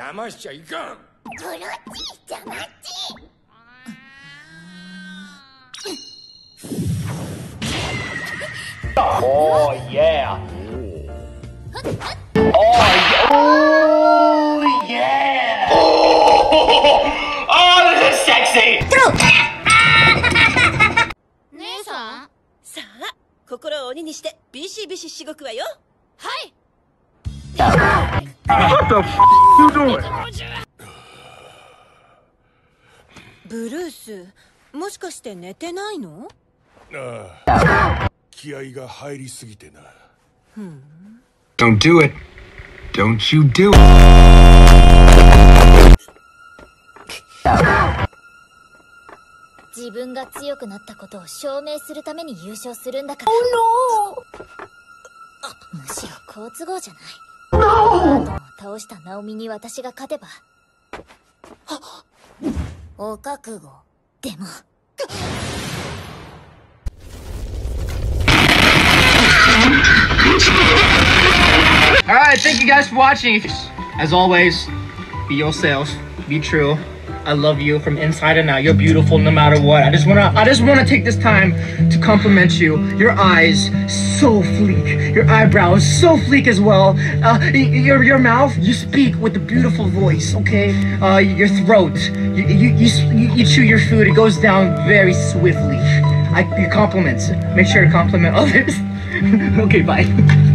邪魔しちゃいかん。 コロッチ邪魔っち。 Oh yeah. Oh yeah. Oh, this is sexy. 姉さん、 さあ、心を鬼にしてビシビシしごくわよ。 はい。 What the f you doing? ブルース、もしかして寝てないの？ ああ、気合が入りすぎてな。 Don't do it. Don't you do it. 自分が強くなったことを証明するために優勝するんだから。むしろ好都合じゃない。バートンを倒したナオミに私が勝てば。お覚悟。でも。 Alright, thank you guys for watching. As always, be yourself, be true. I love you from inside and out. You're beautiful no matter what. I just wanna take this time to compliment you. Your eyes, so fleek. Your eyebrows, so fleek as well. Your mouth, you speak with a beautiful voice, okay? Your throat, you chew your food, it goes down very swiftly. Your compliments. Make sure to compliment others. Okay, bye.